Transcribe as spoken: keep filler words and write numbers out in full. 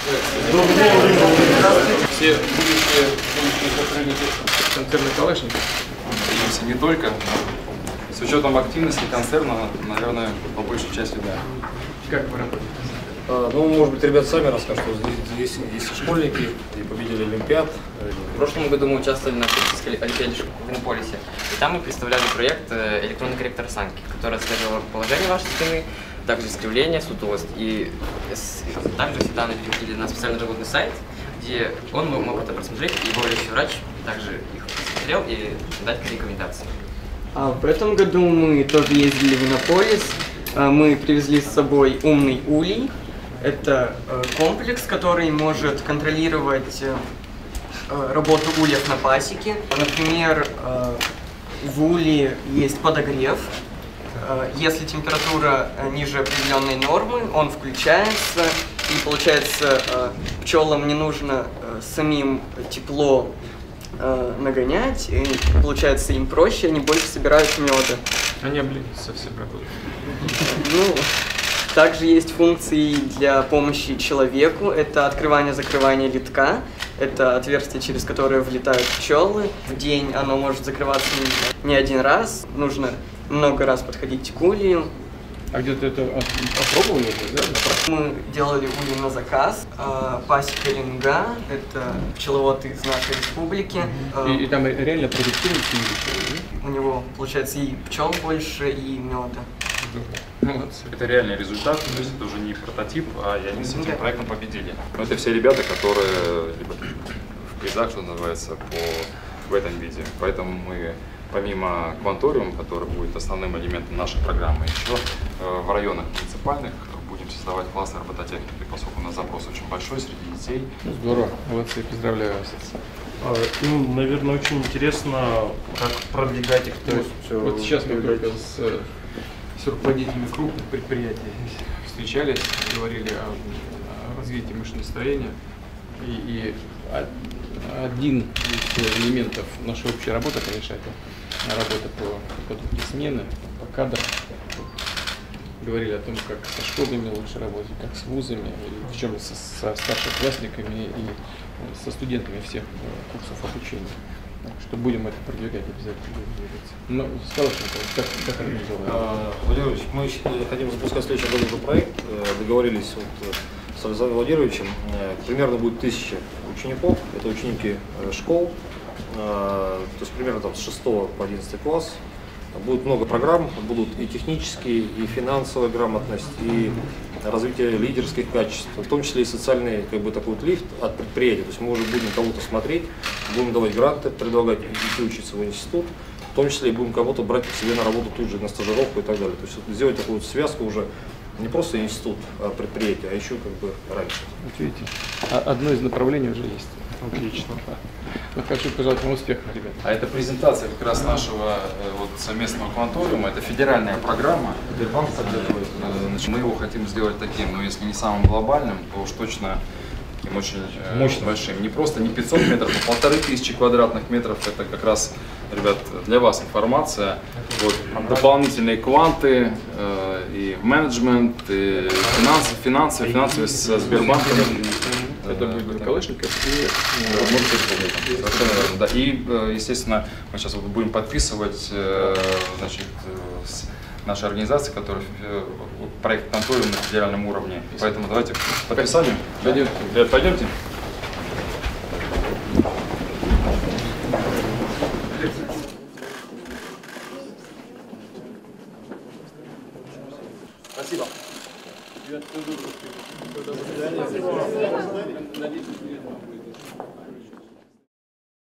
Все будущие, будущие сотрудники концерна Калашников. Надеемся, не только. С учетом активности концерна, наверное, по большей части, да. Как вы работаете? А, ну, может быть, ребята сами расскажут, что здесь, здесь есть школьники и победили Олимпиад. В прошлом году мы участвовали на Всероссийской Олимпиаде в Иннополисе. И там мы представляли проект «Электронный корректор осанки», который отслеживал положение вашей спины, также искривление, сутулость. И также всегда навели на специальный работный сайт, где он мог это просмотреть, и его лечащий врач также их посмотрел и дать рекомендации. А в этом году мы тоже ездили в Иннополис. Мы привезли с собой умный улей. Это комплекс, который может контролировать работу ульев на пасеке. Например, в улье есть подогрев. Если температура ниже определенной нормы, он включается, и получается, пчелам не нужно самим тепло нагонять, и получается им проще, они больше собирают меда. Они облизываются совсем работают. Ну, также есть функции для помощи человеку. Это открывание-закрывание литка. Это отверстие, через которое влетают пчелы. В день оно может закрываться не один раз. Нужно много раз подходить к улью. А где-то это опробовали, да? Мы делали улей на заказ. Пасека Линга. Это пчеловод из нашей республики. И, и там реально продуктивность увеличилась, да? У него получается и пчел больше, и меда. Молодцы. Это реальный результат, то есть это уже не прототип, а и они с этим проектом победили. Но это все ребята, которые либо в призах, что называется, по, в этом виде. Поэтому мы, помимо кванториума, который будет основным элементом нашей программы, еще э, в районах муниципальных будем создавать классы робототехники, поскольку у нас запрос очень большой среди детей. Ну, здорово, молодцы, поздравляю вас. Им, наверное, очень интересно, как продвигать их. То есть, вот, вот сейчас мы только с, с руководителями крупных предприятий встречались, говорили о, о развитии машиностроения. И, и один из элементов нашей общей работы, конечно, это работа по подготовке смены, по кадрам. Говорили о том, как со школами лучше работать, как с вузами, причем со, со старшеклассниками и со студентами всех курсов обучения. Так что будем это продвигать обязательно. Ну, Калашников, как, как организовано? А, Владимир Владимирович, мы хотим запускать в следующем году проект. Договорились вот с Александром Владимировичем. Примерно будет тысяча учеников. Это ученики школ. То есть примерно там с шестого по одиннадцатый класс. Будет много программ, будут и технические, и финансовая грамотность, и развитие лидерских качеств, в том числе и социальный как бы, такой вот лифт от предприятия. То есть мы уже будем кого-то смотреть, будем давать гранты, предлагать идти учиться в институт, в том числе и будем кого-то брать к себе на работу тут же, на стажировку и так далее. То есть вот, сделать такую вот связку уже не просто институт, а предприятие, а еще как бы раньше. Вот видите, одно из направлений уже есть. Отлично. Ну, хочу пожелать вам успехов, ребят. А это презентация как раз нашего вот, совместного кванториума. Это федеральная программа. Сбербанк поддерживает. Мы его хотим сделать таким, но если не самым глобальным, то уж точно таким очень мощным, большим. Не просто не пятьсот метров, а полторы тысячи квадратных метров. Это как раз, ребят, для вас информация. Вот, дополнительные кванты, э, и менеджмент, и финансы, финансы, финансовые с Сбербанком. Это будет Калашников и, да, и, естественно, мы сейчас вот будем подписывать, значит, с нашей организацией, которая проект контролируем на федеральном уровне. Поэтому давайте к подписанию. Пойдемте. Ребят, пойдемте. Спасибо. До свидания.